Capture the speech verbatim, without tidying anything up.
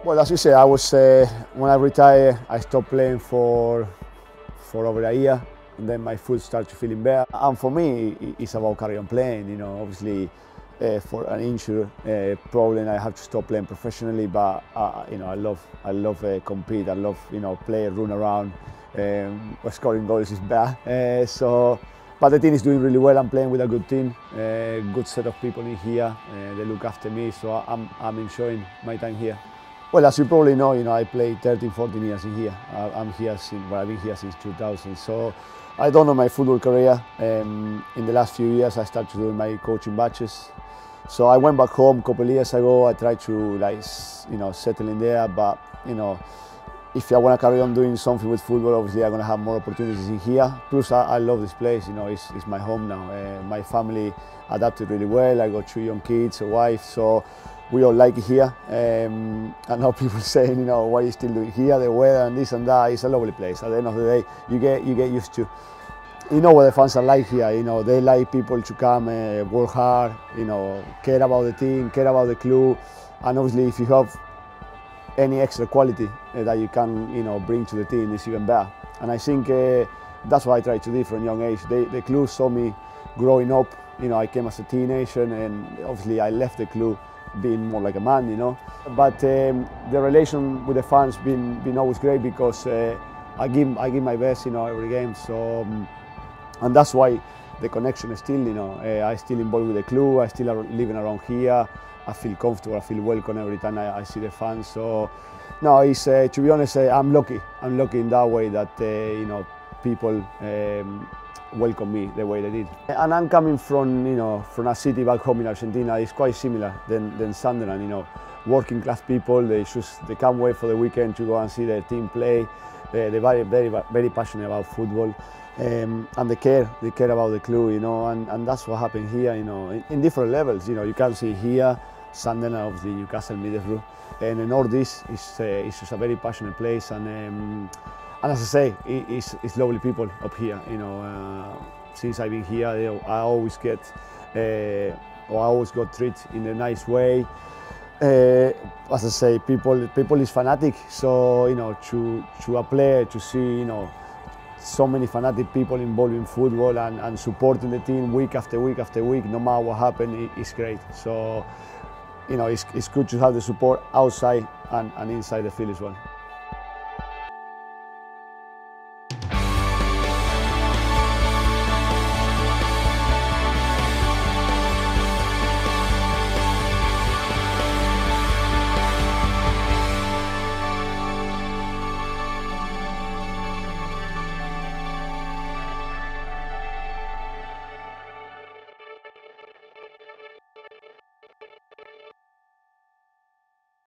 Well, as you say, I was uh, when I retired, I stopped playing for for over a year, and then my foot started feeling better. And for me, it's about carry on playing. You know, obviously, uh, for an injury uh, problem, I have to stop playing professionally. But uh, you know, I love I love uh, compete. I love you know play, run around. Um, scoring goals is bad. Uh, so. But the team is doing really well. I'm playing with a good team, a uh, good set of people in here. Uh, they look after me, so I'm, I'm enjoying my time here. Well, as you probably know, you know, I played thirteen, fourteen years in here. I'm here since, well, I've been here since two thousand. So I don't know my football career. Um, in the last few years, I started doing my coaching batches. So I went back home a couple of years ago. I tried to, like, you know, settle in there, but you know. If I want to carry on doing something with football, obviously I'm going to have more opportunities in here. Plus, I, I love this place. You know, it's, it's my home now. Uh, my family adapted really well. I got two young kids, a wife, so we all like it here. Um, I know people saying, you know, what are you still doing here? The weather and this and that. It's a lovely place. At the end of the day, you get you get used to. You know what the fans are like here. You know, they like people to come, uh, work hard. You know, care about the team, care about the club, and obviously if you have any extra quality uh, that you can, you know, bring to the team is even better. And I think uh, that's what I try to do from a young age. They, the club saw me growing up. You know, I came as a teenager, and obviously I left the club being more like a man, you know. But um, the relation with the fans been been always great because uh, I give I give my best, you know, every game. So, um, and that's why the connection is still, you know, uh, I still involved with the club. I still are living around here. I feel comfortable, I feel welcome every time I, I see the fans. So, no, it's, uh, to be honest, uh, I'm lucky. I'm lucky in that way that, uh, you know, people um, welcome me the way they did. And I'm coming from, you know, from a city back home in Argentina. It's quite similar than, than Sunderland, you know. Working class people, they just, they can't wait for the weekend to go and see their team play. They, they're very, very, very passionate about football. Um, and they care, they care about the club, you know, and, and that's what happened here, you know, in, in different levels, you know. You can see here, Sunderland, obviously Newcastle, Middlesbrough, and the North East is uh, is just a very passionate place, and um, and as I say, it, it's, it's lovely people up here, you know. Uh, since I've been here, you know, I always get, uh, or I always got treated in a nice way. Uh, as I say, people people is fanatic, so you know, to to a player to see, you know, so many fanatic people involved in football and, and supporting the team week after week after week, no matter what happened, it, it's great. So, you know, it's, it's good to have the support outside and, and inside the field as well.